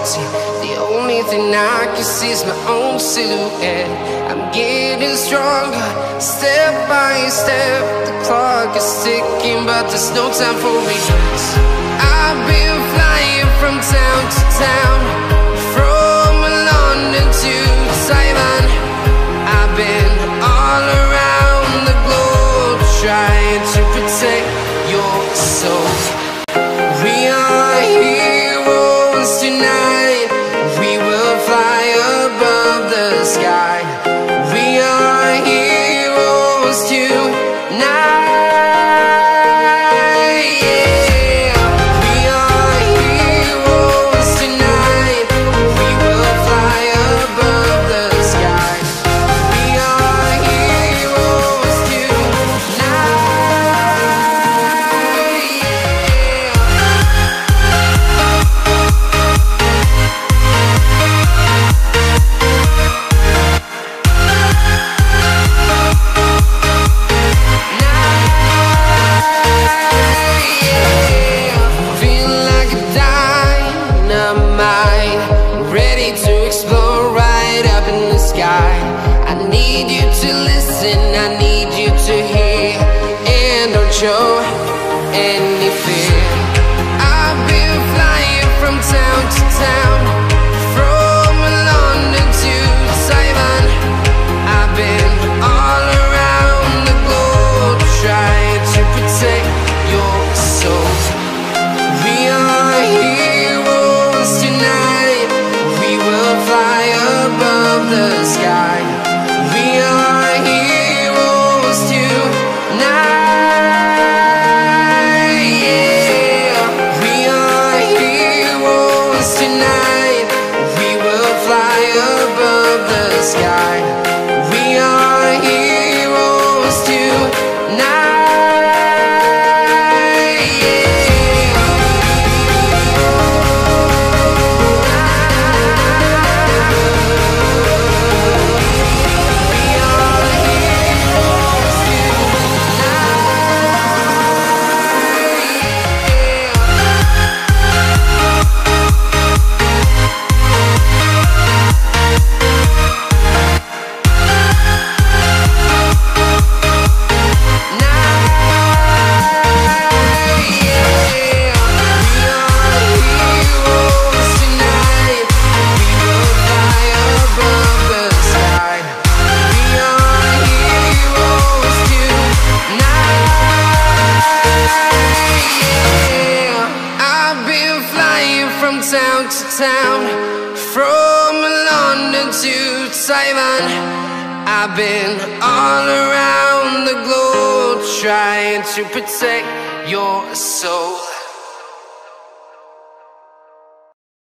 See, the only thing I can see is my own silhouette. I'm getting stronger, step by step. The clock is ticking, but there's no time for regrets. I've been flying from town to town, from London to Taiwan. I've been all around the globe, trying to protect your soul. We are heroes tonight. We will fly above the sky. We are heroes tonight. I need you to listen, I need you to hear, and don't show any fear. I've been flying from town to town, from London to Taiwan. I've been all around the globe, trying to protect your soul. We are heroes tonight. We will fly above the sky. We are heroes tonight. Yeah. We are heroes tonight. We will fly above the sky. We are heroes tonight. From town to town, from London to Taiwan. I've been all around the globe, trying to protect your soul.